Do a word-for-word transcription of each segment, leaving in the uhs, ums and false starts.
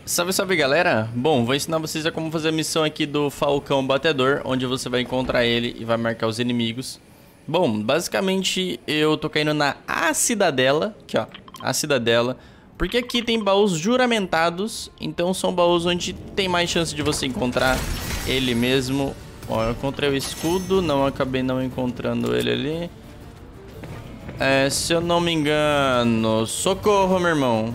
Salve, salve galera! Bom, vou ensinar vocês a como fazer a missão aqui do Falcão Batedor, onde você vai encontrar ele e vai marcar os inimigos. Bom, basicamente eu tô caindo na A Cidadela, aqui ó, A Cidadela, porque aqui tem baús juramentados, então são baús onde tem mais chance de você encontrar ele mesmo. Ó, eu encontrei o escudo, não acabei não encontrando ele ali. É, se eu não me engano, socorro, meu irmão.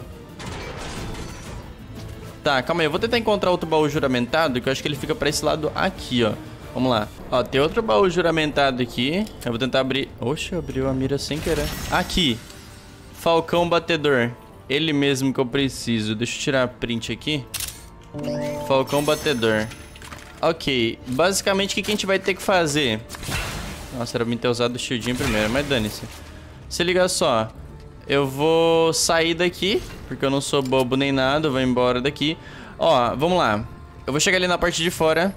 Tá, calma aí, eu vou tentar encontrar outro baú juramentado, que eu acho que ele fica pra esse lado aqui, ó. Vamos lá. Ó, tem outro baú juramentado aqui. Eu vou tentar abrir... Oxe, abriu a mira sem querer. Aqui. Falcão Batedor. Ele mesmo que eu preciso. Deixa eu tirar a print aqui. Falcão Batedor. Ok. Basicamente, o que a gente vai ter que fazer? Nossa, era pra mim ter usado o shieldinho primeiro, mas dane-se. Se liga só. Eu vou sair daqui, porque eu não sou bobo nem nada, eu vou embora daqui. Ó, vamos lá. Eu vou chegar ali na parte de fora.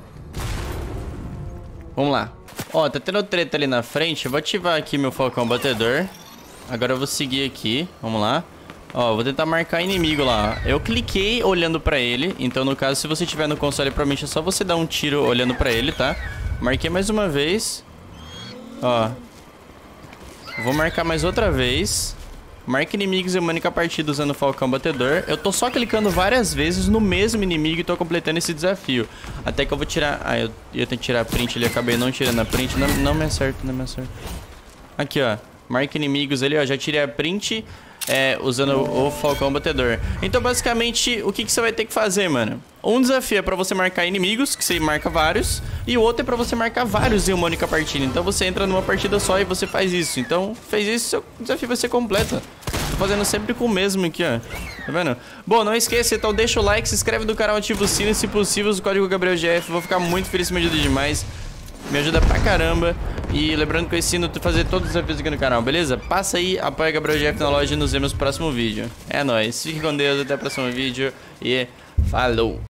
Vamos lá. Ó, tá tendo treta ali na frente. Eu vou ativar aqui meu Falcão Batedor. Agora eu vou seguir aqui. Vamos lá. Ó, vou tentar marcar inimigo lá. Eu cliquei olhando pra ele. Então, no caso, se você tiver no console, provavelmente é só você dar um tiro olhando pra ele, tá? Marquei mais uma vez. Ó. Vou marcar mais outra vez. Marca inimigos e manica a partida usando o Falcão Batedor. Eu tô só clicando várias vezes no mesmo inimigo e tô completando esse desafio. Até que eu vou tirar... Ah, eu ia ter que tirar a print ali, acabei não tirando a print. Não, não me acerto, não me acerto. Aqui, ó. Marca inimigos ali, ó. Já tirei a print é, usando o, o Falcão Batedor. Então, basicamente, o que, que você vai ter que fazer, mano? Um desafio é pra você marcar inimigos, que você marca vários. E o outro é pra você marcar vários em uma única partida. Então, você entra numa partida só e você faz isso. Então, fez isso, seu desafio vai ser completo. Tô fazendo sempre com o mesmo aqui, ó. Tá vendo? Bom, não esqueça, então deixa o like, se inscreve no canal, ativa o sino e, se possível, usa o código Gabriel G F. Vou ficar muito feliz, me ajuda demais. Me ajuda pra caramba. E lembrando que eu ensino a fazer todos os desafios aqui no canal, beleza? Passa aí, apoia Gabriel G F na loja e nos vemos no próximo vídeo. É nóis, fique com Deus, até o próximo vídeo e falou!